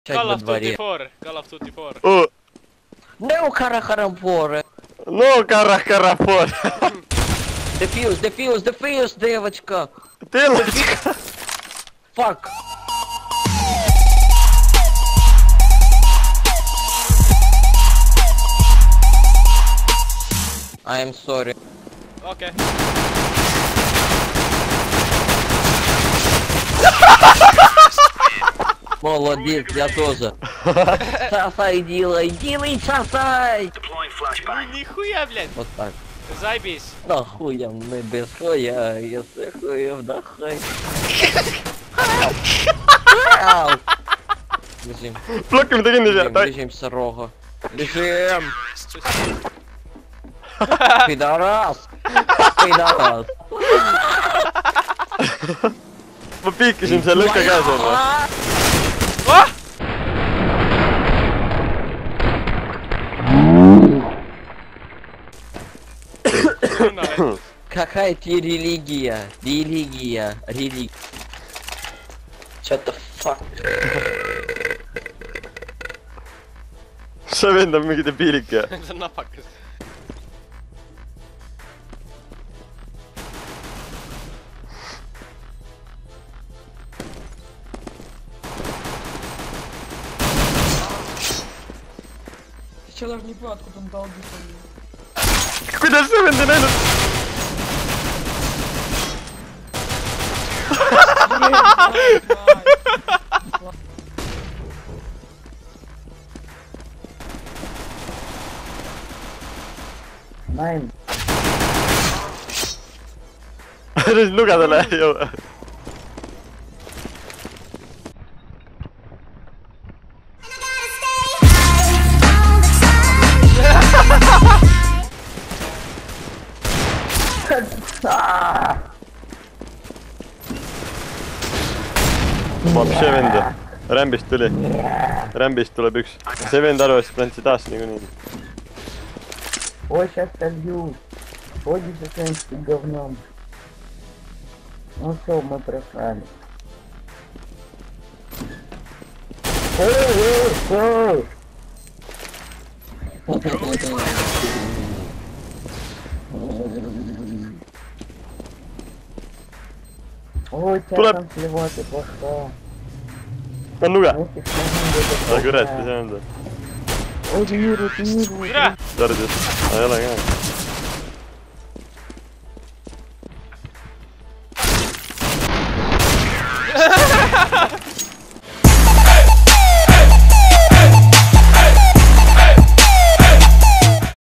Call of Duty 4. Call of Duty 4. No, Карахарампоры. Ну, Карахарампор. Дефьюз, девочка. Девочка. Fuck. I'm sorry. Окей. Молодец, я тоже. Сосай, делай, сосай! Нихуя, блядь. Вот так. Заебись. Да хуя мы без хуя, если хуев да хуй. Бежим. Плокаем таки нельзя. Бежим с рога. Бежим! Пидорас! Пидорас! Попикаем, see lükka käes on või? Какая ты религия? Религия. Shut the fuck. See vend on mingi debiilik ja. See on napakas. Ты даже не понял, откуда он долги свои. Kuidas see vend on näinud? Nein. Nüüd lugeda läheb ju. Вообще vend. Rämbist tuli. Rämbist tuleb üks. See vend arvas, et plant taas niikuinii. Ой, сейчас солью. Ходишь со своим говном. Ну все, мы просрали. Ой, тебя там слева, ты плохая. On luge. Kurat, mis see on? Ой, тренируй. Tardis. Ei ole ka.